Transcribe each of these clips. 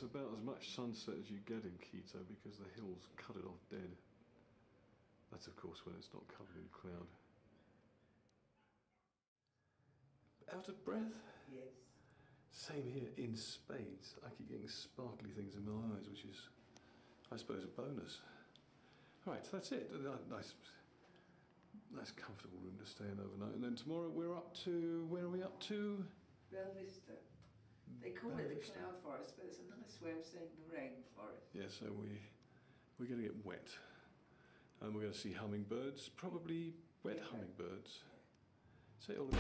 That's about as much sunset as you get in Quito because the hills cut it off dead. That's of course when it's not covered in cloud. Out of breath? Yes. Same here, in spades. I keep getting sparkly things in my eyes, which is, I suppose, a bonus. Right, so that's it. Nice comfortable room to stay in overnight. And then tomorrow we're up to, where are we up to? Bella Vista. They call it the cloud forest, but it's a nice way of saying the rain forest. Yeah, so we're going to get wet. And we're going to see hummingbirds, probably wet hummingbirds. Say all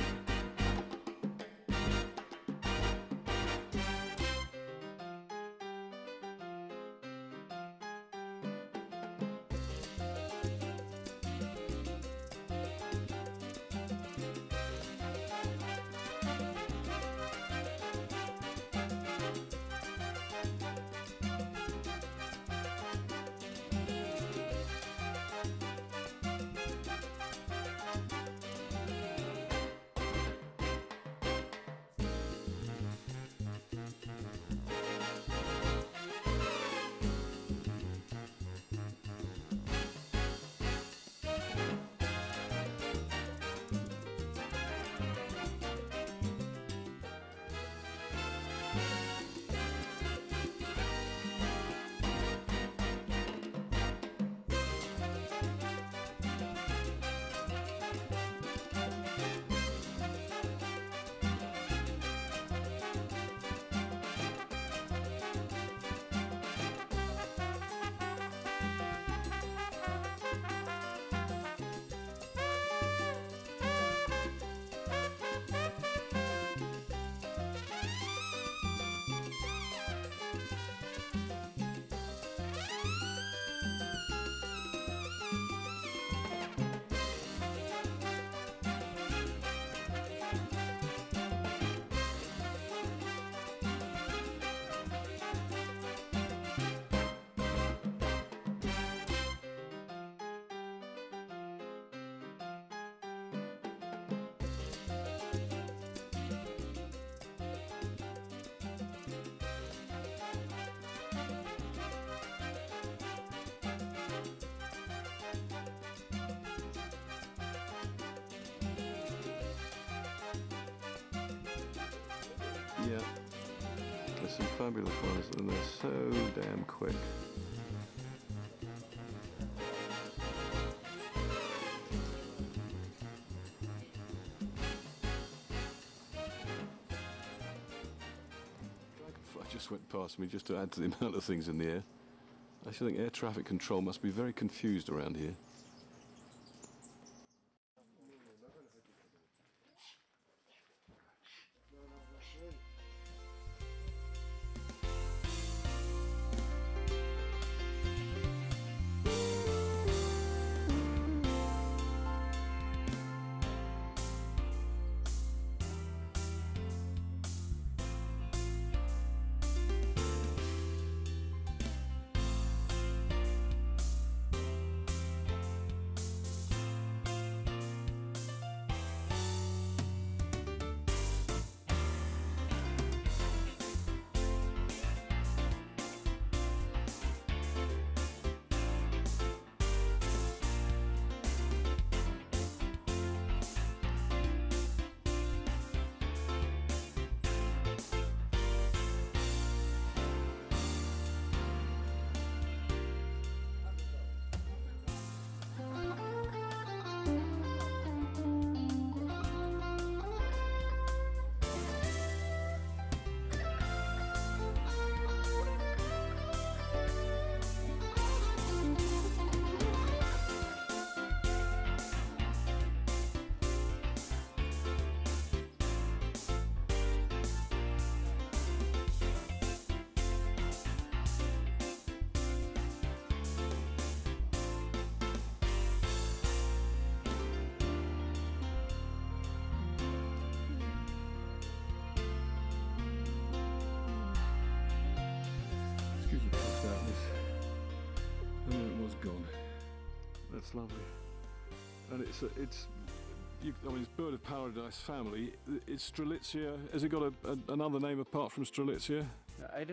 Yeah, there's some fabulous ones and they're so damn quick. Dragonfly just went past me just to add to the amount of things in the air. I should think air traffic control must be very confused around here. That's lovely. And it's bird of paradise family. It's Strelitzia. Has it got another name apart from Strelitzia? I don't know.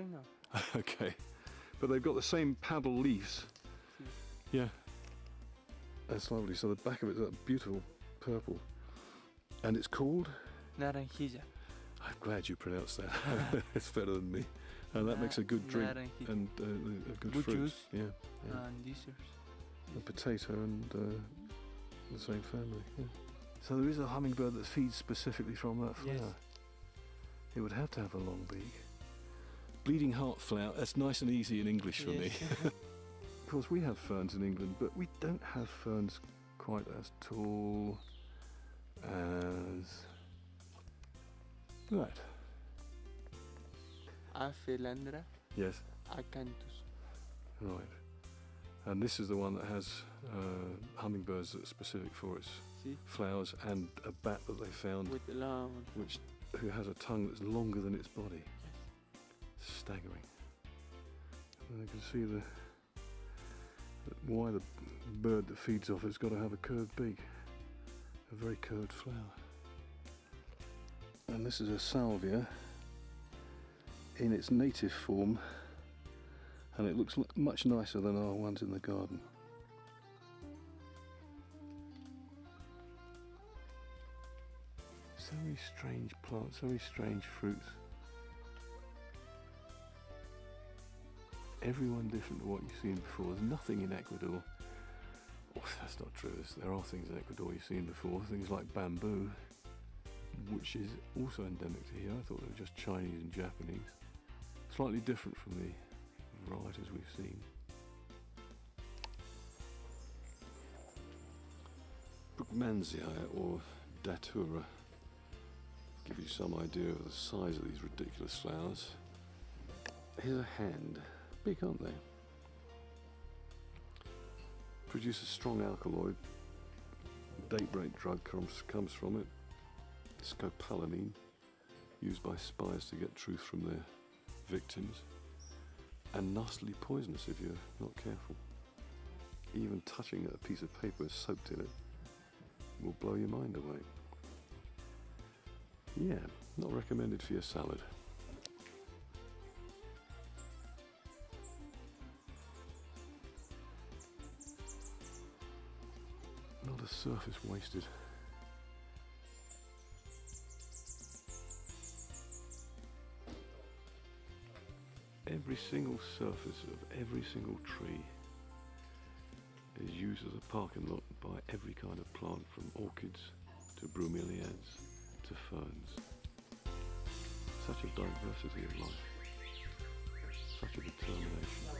Okay, but they've got the same paddle leaves. Yeah, that's lovely. So the back of it's that beautiful purple, and it's called. Naranjilla. I'm glad you pronounced that. It's better than me, and that makes a good drink Naranjilla. and a good Good fruit. juice. Yeah, yeah. And desserts. A potato and the same family. Yeah. So there is a hummingbird that feeds specifically from that flower. Yes. It would have to have a long beak. Bleeding heart flower. That's nice and easy in English for me. Of course, we have ferns in England, but we don't have ferns quite as tall as that. Aphelandra Yes, acanthus. right. And this is the one that has hummingbirds that are specific for its See? flowers, and a bat that they found With long. who has a tongue that's longer than its body. Staggering. And you can see why the bird that feeds off it's got to have a curved beak, a very curved flower. And this is a salvia in its native form, and it looks much nicer than our ones in the garden. So many strange plants, so many strange fruits. Everyone different to what you've seen before. There's nothing in Ecuador. Oh, that's not true. There are things in Ecuador you've seen before. Things like bamboo, which is also endemic to here. I thought they were just Chinese and Japanese. Slightly different from the varieties we've seen. Brugmansiae or datura give you some idea of the size of these ridiculous flowers. Here's a hand. Big, aren't they? Produce a strong alkaloid. Daybreak drug comes from it. Scopolamine, used by spies to get truth from their victims. And nastily poisonous if you're not careful. Even touching a piece of paper soaked in it will blow your mind away. Yeah, not recommended for your salad. Not a surface wasted. Every single surface of every single tree is used as a parking lot by every kind of plant, from orchids to bromeliads to ferns. Such a diversity of life, such a determination.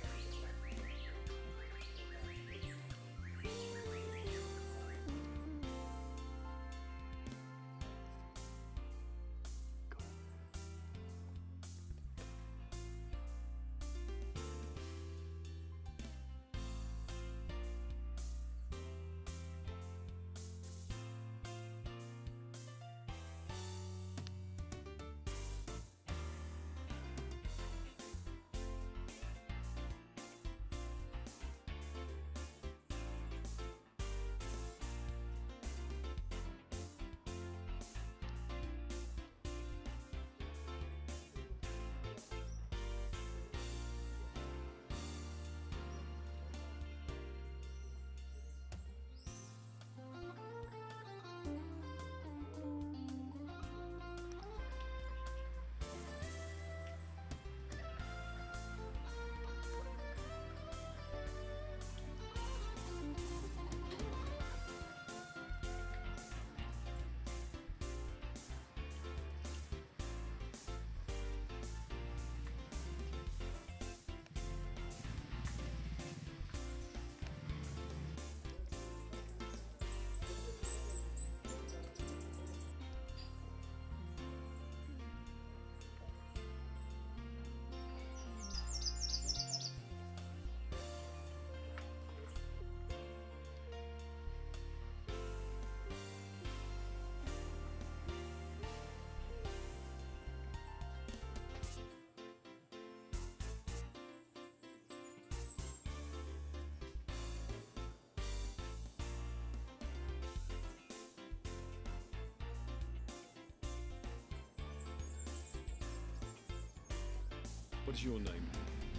What is your name?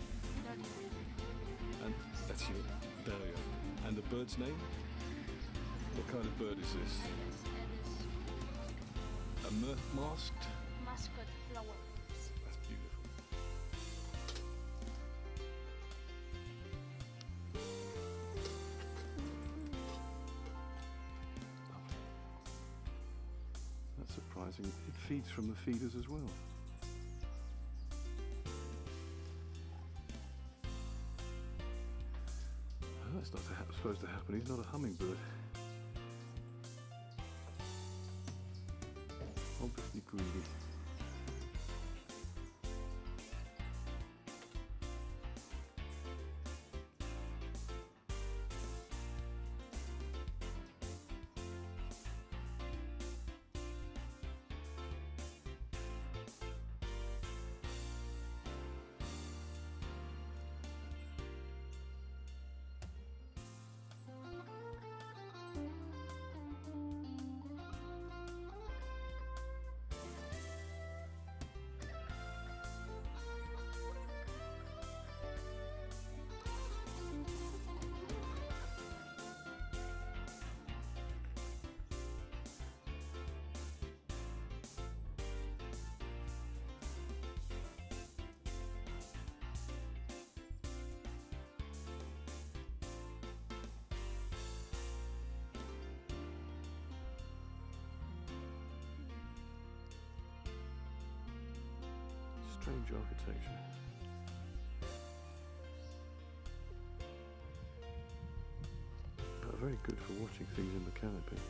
And that's you, Dario. And the bird's name? What kind of bird is this? A masked? Mascot flower. That's beautiful. That's surprising. It feeds from the feeders as well. Oh, that's not supposed to happen. He's not a hummingbird. Obviously greedy. Strange architecture. But very good for watching things in the canopy.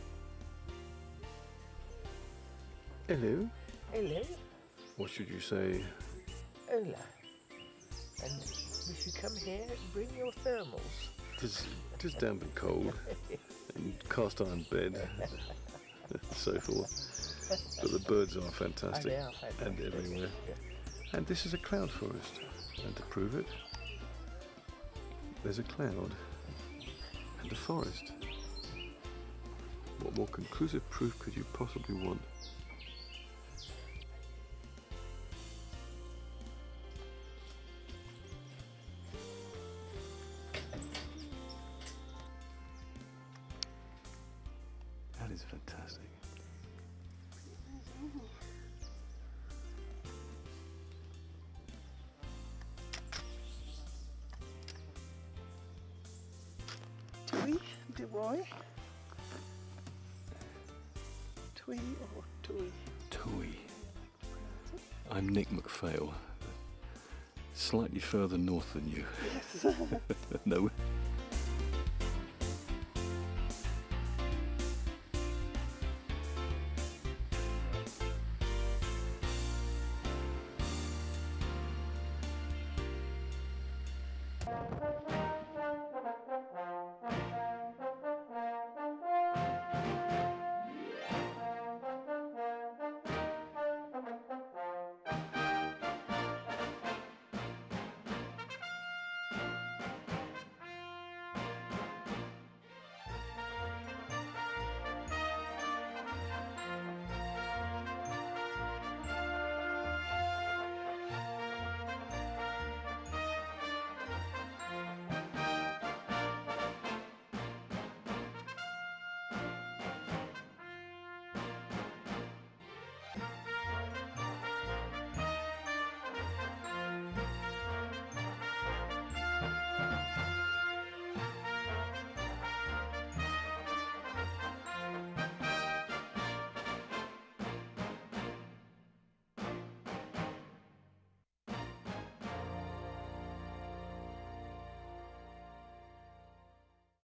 Hello. Hello, What should you say? hola. And we should come here and bring your thermals. It is damp and cold, and cast iron bed, and so forth. But the birds are fantastic, And they are fantastic. and everywhere. Yeah. And this is a cloud forest, and to prove it, there's a cloud and a forest. What more conclusive proof could you possibly want? That is fantastic. Tui, Dubois. Tui or Tui? Tui. I'm Nick McPhail. Slightly further north than you. Yes. No.